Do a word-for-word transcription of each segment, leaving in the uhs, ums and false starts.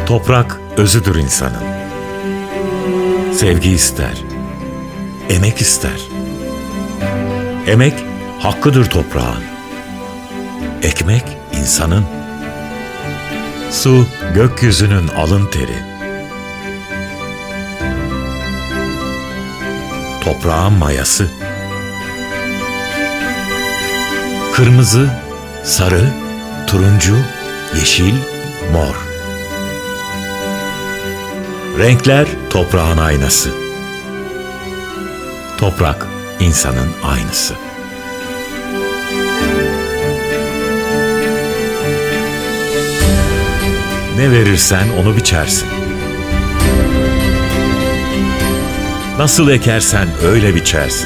Toprak özüdür insanın. Sevgi ister, emek ister. Emek hakkıdır toprağın. Ekmek insanın. Su gökyüzünün alın teri. Toprağın mayası. Kırmızı, sarı, turuncu, yeşil, mor. Renkler toprağın aynası. Toprak insanın aynısı. Ne verirsen onu biçersin. Nasıl ekersen öyle biçersin.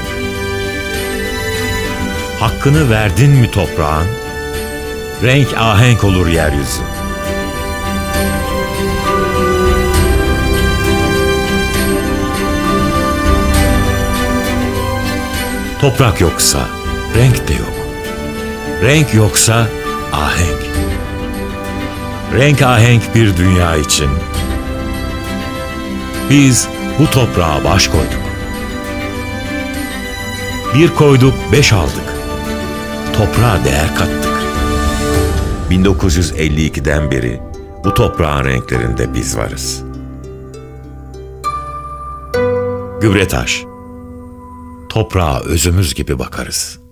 Hakkını verdin mi toprağın, renk ahenk olur yeryüzü. Toprak yoksa renk de yok. Renk yoksa ahenk. Renk ahenk bir dünya için biz bu toprağa baş koyduk. Bir koyduk, beş aldık. Toprağa değer kattık. bin dokuz yüz elli ikiden beri bu toprağın renklerinde biz varız. Gübretaş, toprağa özümüz gibi bakarız.